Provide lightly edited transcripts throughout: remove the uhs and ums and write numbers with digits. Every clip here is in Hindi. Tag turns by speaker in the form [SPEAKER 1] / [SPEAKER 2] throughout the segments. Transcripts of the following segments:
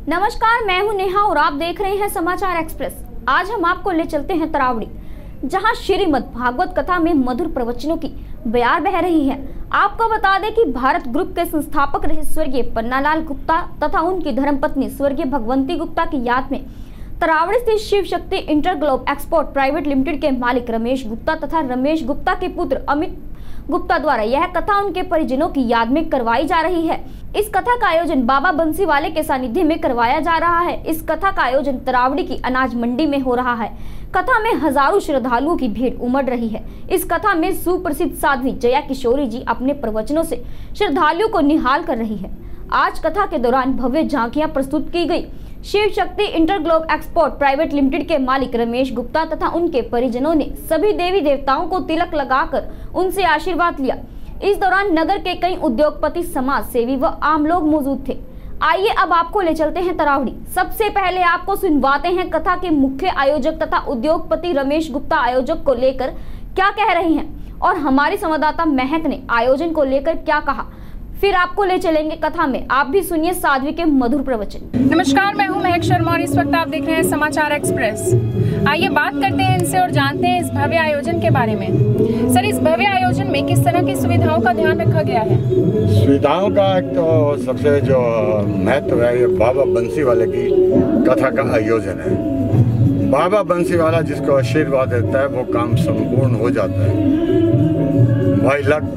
[SPEAKER 1] नमस्कार, मैं हूं नेहा और आप देख रहे हैं समाचार एक्सप्रेस। आज हम आपको ले चलते हैं तरावड़ी, जहां श्रीमद् भागवत कथा में मधुर प्रवचनों की बयार बह रही है। आपको बता दें कि भारत ग्रुप के संस्थापक रहे स्वर्गीय पन्नालाल गुप्ता तथा उनकी धर्मपत्नी स्वर्गीय भगवंती गुप्ता की याद में तरावड़ी स्थित Shiv Shakti InterGlobe export private limited के मालिक रमेश गुप्ता तथा रमेश गुप्ता के पुत्र अमित गुप्ता द्वारा यह कथा उनके परिजनों की याद में करवाई जा रही है। इस कथा का आयोजन बाबा बंसीवाले के सानिध्य में करवाया जा रहा है। इस कथा का आयोजन तरावड़ी की अनाज मंडी में हो रहा है। कथा में हजारों श्रद्धालुओं की भीड़ उमड़ रही है। इस कथा में सुप्रसिद्ध साध्वी जया किशोरी जी अपने प्रवचनों से श्रद्धालुओं को निहाल कर रही है। आज कथा के दौरान भव्य झांकियां प्रस्तुत की गई। Shiv Shakti InterGlobe export private limited के मालिक रमेश गुप्ता तथा उनके परिजनों ने सभी देवी देवताओं को तिलक लगाकर उनसे आशीर्वाद लिया। इस दौरान नगर के कई उद्योगपति, समाज सेवी व आम लोग मौजूद थे। आइए अब आपको ले चलते हैं तरावड़ी। सबसे पहले आपको सुनवाते हैं कथा के मुख्य आयोजक तथा उद्योगपति रमेश गुप्ता आयोजक को लेकर क्या कह रहे हैं और हमारी संवाददाता महक ने आयोजन को लेकर क्या कहा। फिर आपको ले चलेंगे कथा में। आप भी सुनिए साध्वी के मधुर प्रवचन।
[SPEAKER 2] नमस्कार, मैं हूं महक शर्मा और इस वक्त आप देख रहे हैं समाचार एक्सप्रेस। आइए बात करते हैं इनसे और जानते हैं इस भव्य आयोजन के बारे में। सर, इस भव्य आयोजन में किस तरह की सुविधाओं का ध्यान रखा गया है?
[SPEAKER 3] सुविधाओं का एक तो सबसे जो महत्व है, ये बाबा बंसीवाले की कथा का आयोजन है। बाबा बंसीवाला जिसको आशीर्वाद देता है वो काम संपूर्ण हो जाता है। भाई लक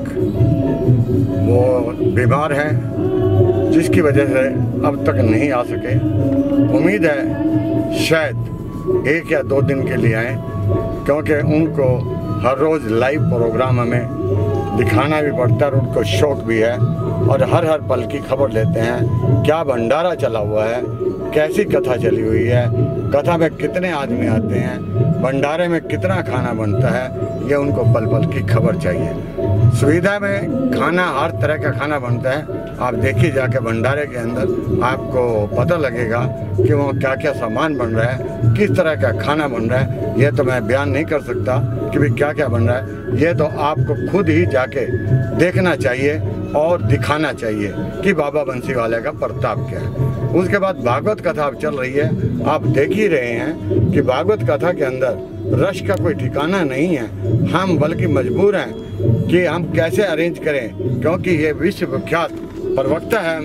[SPEAKER 3] वो बीमार हैं, जिसकी वजह से अब तक नहीं आ सके। उम्मीद है शायद 1 या 2 दिन के लिए आए, क्योंकि उनको हर रोज़ लाइव प्रोग्राम हमें दिखाना भी पड़ता है और उनको शौक भी है और हर पल की खबर लेते हैं। क्या भंडारा चला हुआ है, कैसी कथा चली हुई है, कथा में कितने आदमी आते हैं, भंडारे में कितना खाना बनता है, ये उनको पल पल की खबर चाहिए। सुविधा में खाना, हर तरह का खाना बनता है। आप देखिए जाके भंडारे के अंदर आपको पता लगेगा कि वहाँ क्या क्या सामान बन रहा है, किस तरह का खाना बन रहा है। ये तो मैं बयान नहीं कर सकता कि भाई क्या क्या बन रहा है। ये तो आपको खुद ही जाके देखना चाहिए और दिखाना चाहिए कि बाबा बंसीवाले का प्रताप क्या है। उसके बाद भागवत कथा अब चल रही है। आप देख ही रहे हैं कि भागवत कथा के अंदर रश का कोई ठिकाना नहीं है। हम बल्कि मजबूर हैं कि हम कैसे अरेंज करें, क्योंकि ये विश्व विख्यात प्रवक्ता है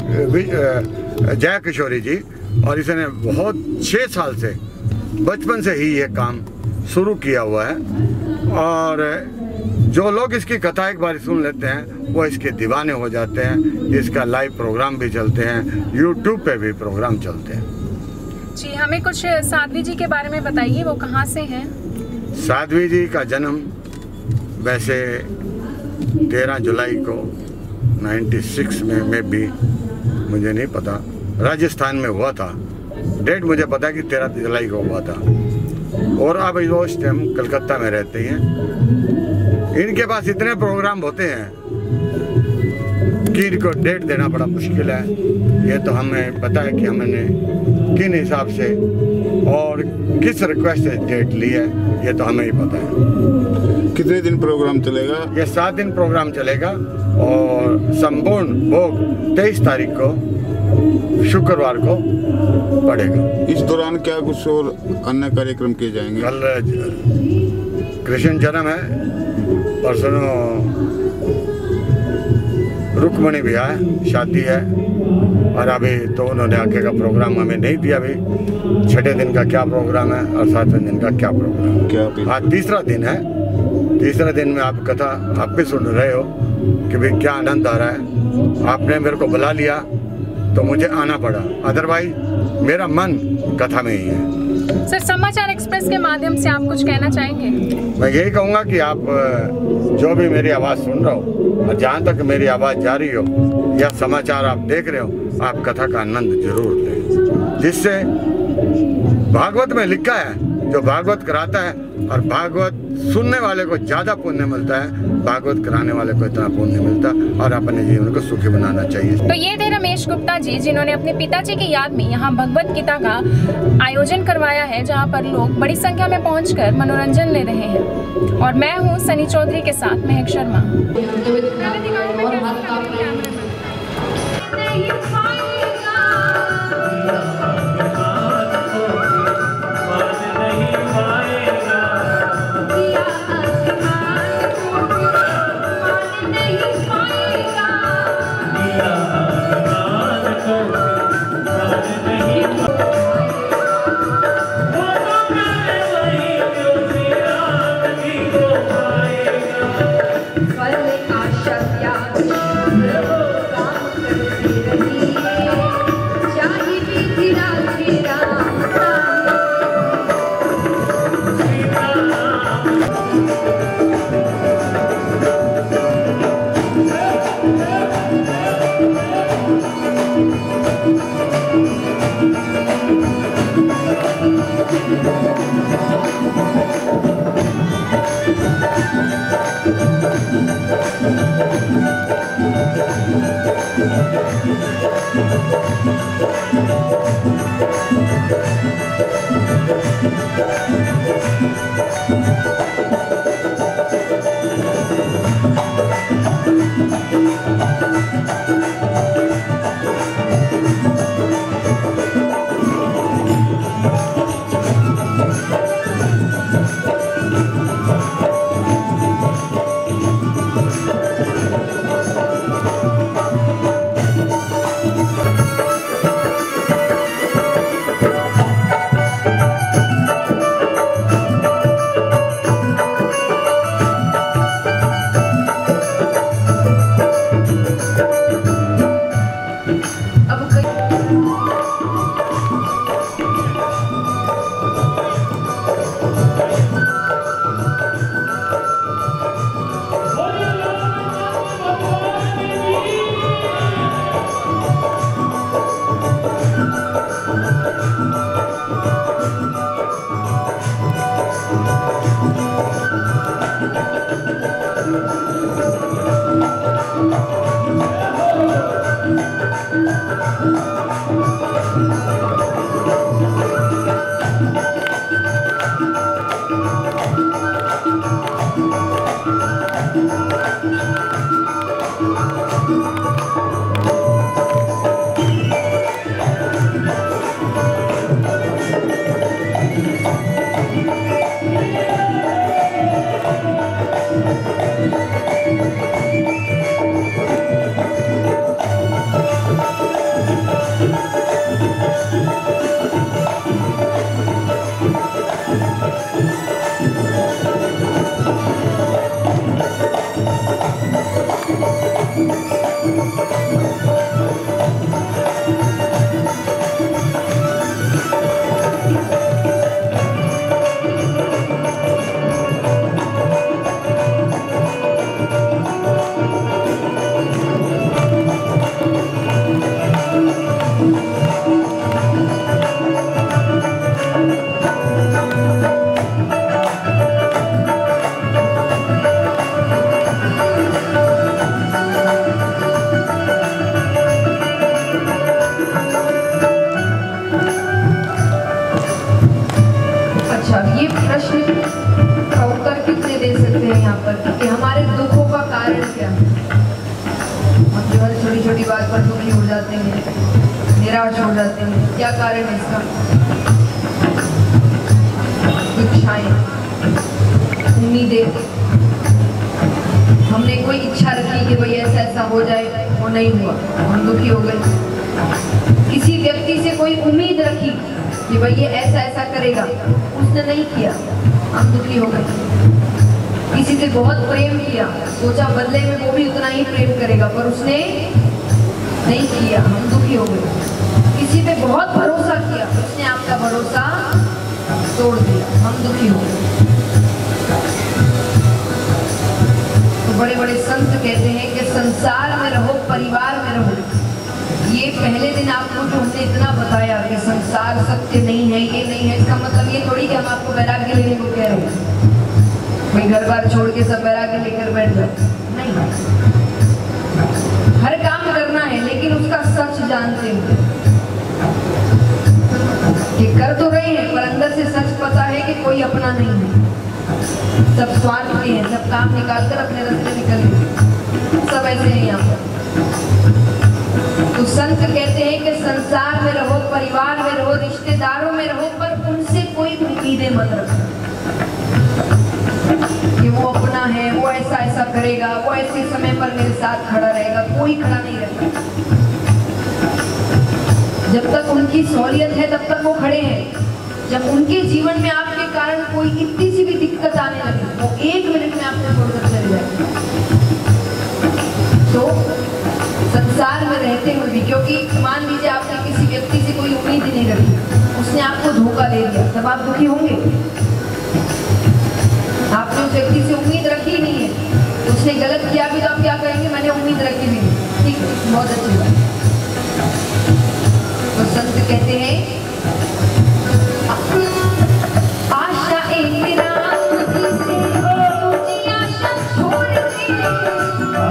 [SPEAKER 3] जया किशोरी जी, और इसने बहुत 6 साल से, बचपन से ही ये काम शुरू किया हुआ है। और जो लोग इसकी कथा एक बार सुन लेते हैं वो इसके दीवाने हो जाते हैं। इसका लाइव प्रोग्राम भी चलते हैं, यूट्यूब पे भी प्रोग्राम चलते हैं।
[SPEAKER 2] जी, हमें कुछ साध्वी जी के बारे में बताइए, वो कहाँ से हैं?
[SPEAKER 3] साध्वी जी का जन्म वैसे 13 जुलाई को 96 में भी मुझे नहीं पता, राजस्थान में हुआ था। डेट मुझे पता है कि 13 जुलाई को हुआ था। और अब उस टाइम कलकत्ता में रहते हैं। इनके पास इतने प्रोग्राम होते हैं कि इनको डेट देना बड़ा मुश्किल है। ये तो हमें पता है कि हमने किन हिसाब से और किस रिक्वेस्ट से डेट ली है, ये तो हमें ही पता है।
[SPEAKER 4] कितने दिन प्रोग्राम चलेगा?
[SPEAKER 3] ये 7 दिन प्रोग्राम चलेगा और संपूर्ण भोग 23 तारीख को शुक्रवार को पड़ेगा।
[SPEAKER 4] इस दौरान क्या कुछ और अन्य कार्यक्रम किए जाएंगे?
[SPEAKER 3] कल कृष्ण जन्म है, परसों रुक्मणी ब्याह है, शादी है, और अभी तो उन्होंने आगे का प्रोग्राम हमें नहीं दिया। अभी 6ठे दिन का क्या प्रोग्राम है और 7वें दिन का क्या प्रोग्राम है।
[SPEAKER 4] क्या
[SPEAKER 3] आज 3रा दिन है। 3रे दिन में आप कथा आप भी सुन रहे हो कि भाई क्या आनंद आ रहा है। आपने मेरे को बुला लिया तो मुझे आना पड़ा, अदरवाइज मेरा मन कथा में ही है।
[SPEAKER 2] सर, समाचार एक्सप्रेस के माध्यम से आप कुछ कहना चाहेंगे?
[SPEAKER 3] मैं यही कहूँगा कि आप जो भी मेरी आवाज़ सुन रहे हो और जहाँ तक मेरी आवाज़ जा रही हो या समाचार आप देख रहे हो, आप कथा का आनंद जरूर लें। जिससे भागवत में लिखा है, जो भागवत कराता है और भागवत सुनने वाले को ज़्यादा पुण्य मिलता है, भागवत कराने वाले को इतना पुण्य मिलता है, और अपने जीवन को सुखी बनाना चाहिए।
[SPEAKER 2] तो ये थे रमेश गुप्ता जी, जिन्होंने अपने पिताजी की याद में यहाँ भगवत गीता का आयोजन करवाया है, जहाँ पर लोग बड़ी संख्या में पहुंचकर मनोरंजन ले रहे हैं। और मैं हूँ सनी चौधरी के साथ महक शर्मा।
[SPEAKER 5] छोटी बात पर दुखी हो जाते हैं, निराश हो जाते हैं। क्या कारण है इसका? इच्छाएं, उम्मीदें। हमने कोई इच्छा रखी कि भाई ऐसा ऐसा हो जाए, वो नहीं हुआ, हम दुखी हो गए। किसी व्यक्ति से कोई उम्मीद रखी कि भाई ये ऐसा ऐसा करेगा, उसने नहीं किया, हम दुखी हो गए। किसी से बहुत प्रेम किया, सोचा बदले में वो भी उतना ही प्रेम करेगा, पर उसने नहीं किया, हम दुखी हो गए। किसी पे बहुत भरोसा किया, उसने आपका भरोसा तोड़ दिया, हम दुखी हो गए। तो बड़े बड़े संत कहते हैं कि संसार में रहो, परिवार में रहो। ये पहले दिन आपको जो हमने इतना बताया कि संसार सत्य नहीं है, ये नहीं है, इसका मतलब ये थोड़ी कि हम आपको वैराग्य लेने को कह रहे हैं, भाई घर बार छोड़ के सब वैराग्य लेकर बैठ जाओ। नहीं, हर काम करना है, लेकिन उसका सच जानते हुए कि कर तो रहे हैं, पर अंदर से सच पता है कि कोई अपना नहीं है, सब स्वार्थ के हैं, सब काम निकालकर अपने रास्ते निकल, सब ऐसे हैं यहाँ पर। तो संत कहते हैं कि संसार में रहो, परिवार में रहो, रिश्तेदारों में रहो, पर उनसे कोई उम्मीदें मत रखो कि वो अपना है, वो ऐसा ऐसा करेगा, वो ऐसे समय पर मेरे साथ खड़ा रहेगा। कोई खड़ा नहीं रहता। जब तक उनकी सहूलियत है तब तक वो खड़े हैं। जब उनके जीवन में आपके कारण कोई इतनी सी भी दिक्कत आने लगे, वो 1 मिनट में आपको छोड़कर चले जाएंगे। तो संसार में रहते हुए भी, क्योंकि मान लीजिए आपने किसी व्यक्ति से कोई उम्मीद ही नहीं रखी, उसने आपको धोखा दे दिया, तब आप दुखी होंगे। आपने उस व्यक्ति से उम्मीद रखी नहीं है, उसने गलत किया भी, तो आप क्या कहेंगे? मैंने उम्मीद रखी भी नहीं। ठीक, बहुत अच्छी बात। तो संत कहते हैं आशा एक राम से ऊंची आशा छोड़ के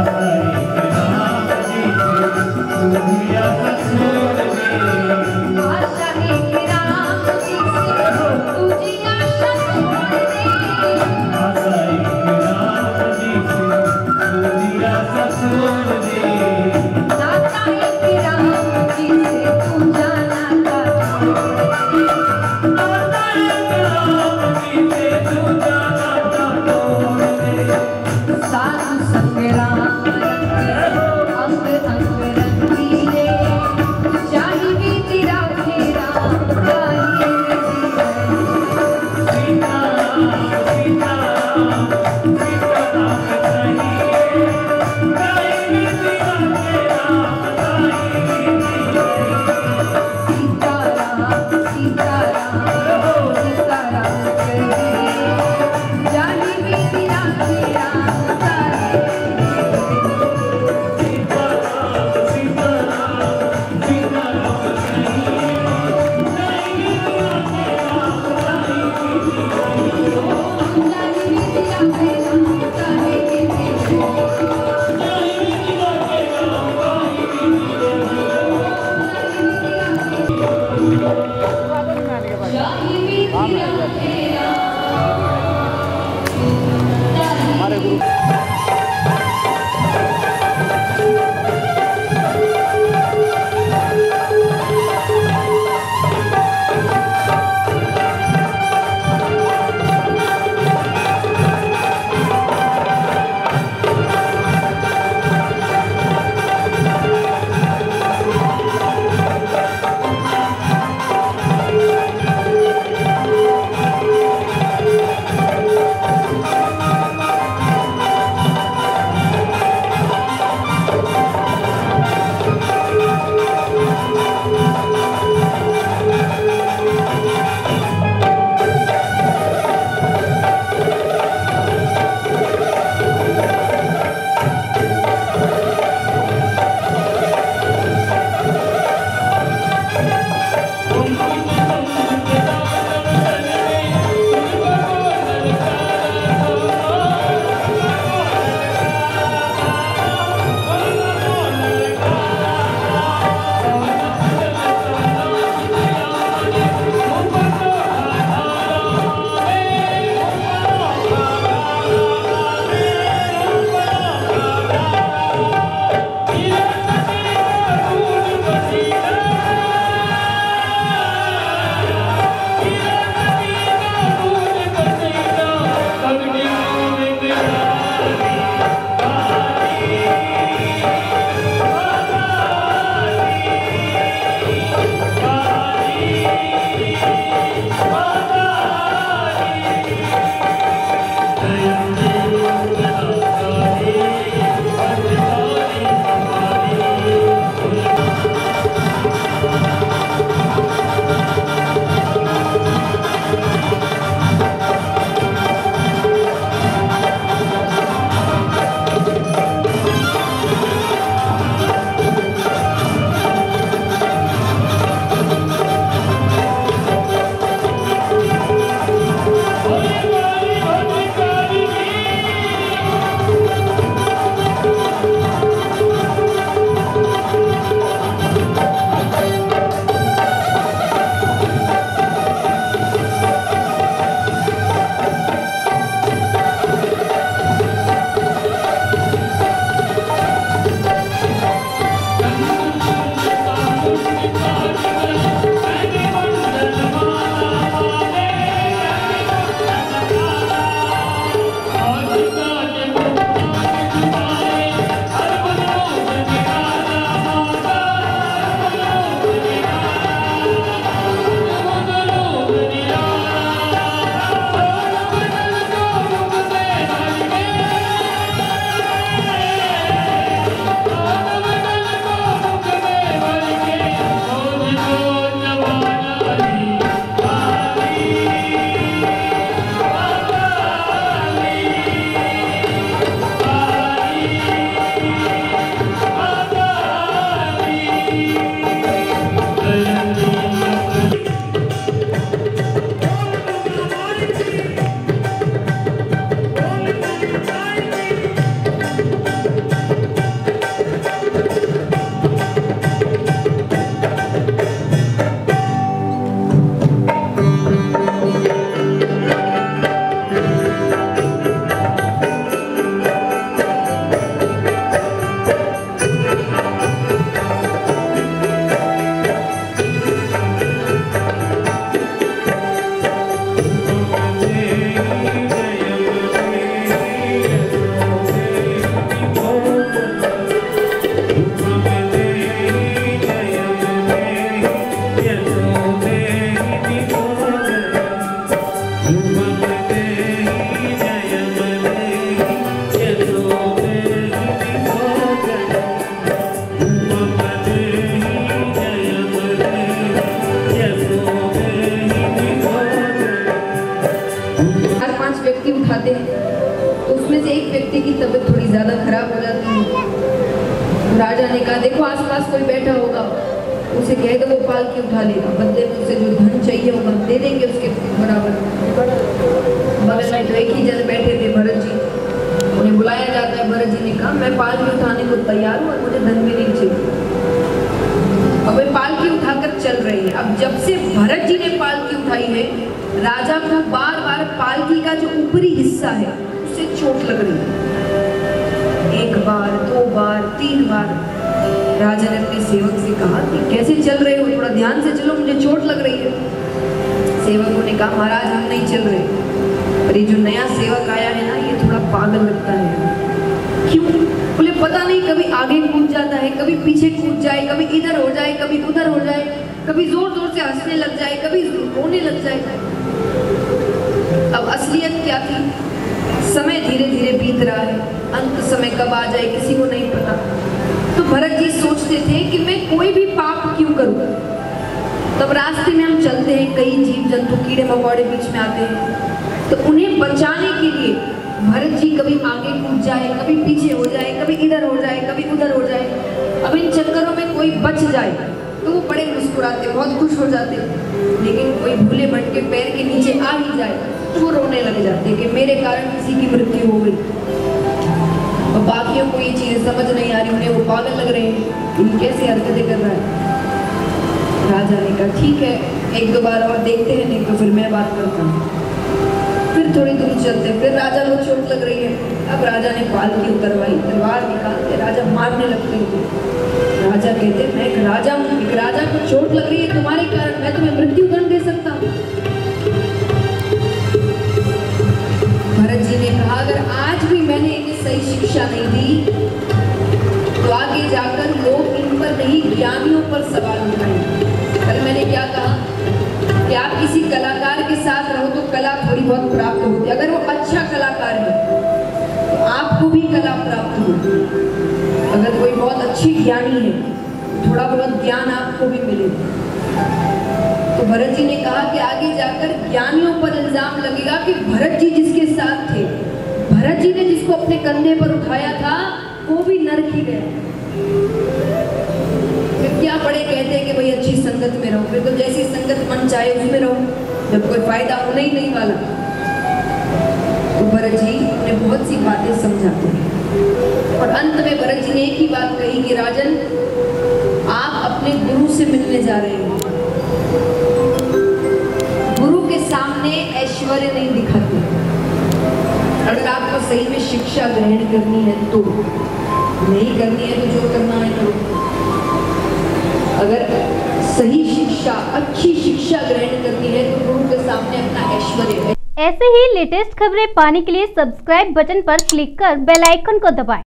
[SPEAKER 5] राजा ने कहा देखो आसपास कोई बैठा होगा, उसे कह दो वो पालकी उठा लेगा, बदले में उसे जो धन चाहिए होगा दे देंगे उसके बराबर। बगल में तो एक ही जन बैठे थे, भरत जी, उन्हें बुलाया जाता है। भरत जी ने कहा मैं पालकी उठाने को तैयार हूँ और मुझे धन भी नहीं चाहिए। अब वे पालकी उठाकर चल रहे हैं। अब जब से भरत जी ने पालकी उठाई है, राजा को बार बार पालकी का जो ऊपरी हिस्सा है उससे चोट लग रही है। 1 बार 2 बार 3 बार राजा ने अपने सेवक से कहा कि कैसे चल रहे हो, थोड़ा ध्यान से चलो, मुझे चोट लग रही है। सेवकों ने कहा महाराज हम नहीं चल रहे, पर ये जो नया सेवक आया है ना ये थोड़ा पागल लगता है। क्यों? बोले पता नहीं, कभी आगे कूद जाता है, कभी पीछे कूद जाए, कभी इधर हो जाए, कभी उधर हो जाए, कभी जोर जोर से हंसने लग जाए, कभी रोने लग जाए। अब असलियत क्या थी? समय धीरे धीरे बीत रहा है, अंत समय कब आ जाए किसी को नहीं पता। तो भरत जी सोचते थे कि मैं कोई भी पाप क्यों करूं। तब रास्ते में हम चलते हैं, कई जीव जंतु कीड़े मकोड़े बीच में आते हैं, तो उन्हें बचाने के लिए भरत जी कभी आगे कूद जाए, कभी पीछे हो जाए, कभी इधर हो जाए, कभी उधर हो जाए। अब इन चक्करों में कोई बच जाए तो वो बड़े मुस्कुराते, बहुत खुश हो जाते, लेकिन कोई भूले भटके पैर के नीचे आ ही जाए तो वो रोने लग जाते कि मेरे कारण किसी की मृत्यु हो गई। और बाकियों को ये चीजें समझ नहीं आ रही, उन्हें वो पागल लग रहे हैं, इन कैसे हरकतें कर रहा है। राजा ने कहा ठीक है 1-2 बार और देखते हैं, नहीं तो फिर मैं बात करता हूँ। फिर थोड़ी दूर चलते, फिर राजा को चोट लग रही है। अब राजा ने पालकी उतरवाई, तलवार निकाल के राजा मारने लगते हैं। राजा कहते मैं एक राजा हूँ, एक राजा को चोट लग रही है तुम्हारे कारण, मैं तुम्हें मृत्यु दंड दे सकता हूँ। भरत जी ने कहा अगर आज भी मैंने इन्हें सही शिक्षा नहीं दी तो आगे जाकर लोग इन पर नहीं ज्ञानियों पर सवाल उठाएंगे। कल मैंने क्या कहा कि आप किसी कलाकार के साथ रहो तो कला थोड़ी बहुत प्राप्त होती है। अगर वो अच्छा कलाकार है तो आपको भी कला प्राप्त होगी। अगर कोई बहुत अच्छी ज्ञानी है थोड़ा बहुत ज्ञान आपको भी मिलेगा। तो भरत जी ने कहा कि आगे जाकर ज्ञानियों पर इल्जाम लगेगा कि भरत जी जिसके साथ थे, भरत जी ने जिसको अपने कंधे पर उठाया था वो भी नरक ही गया। फिर क्या बड़े कहते हैं कि भाई अच्छी संगत में रहो, फिर तो जैसी संगत मन चाहे उसमें रहो, जब कोई फायदा होने ही नहीं वाला। तो भरत जी ने बहुत सी बातें समझाते हैं और अंत में भरत जी ने एक ही बात कही कि राजन आप अपने गुरु से मिलने जा रहे हैं, गुरु के सामने ऐश्वर्य नहीं दिखाते। अगर आपको सही में शिक्षा ग्रहण करनी है तो, नहीं करनी है तो जो करना है करो। अगर सही शिक्षा, अच्छी शिक्षा ग्रहण करनी है तो गुरु के सामने अपना ऐश्वर्य है।
[SPEAKER 1] ऐसे ही लेटेस्ट खबरें पाने के लिए सब्सक्राइब बटन पर क्लिक कर बेल आइकन को दबाएं।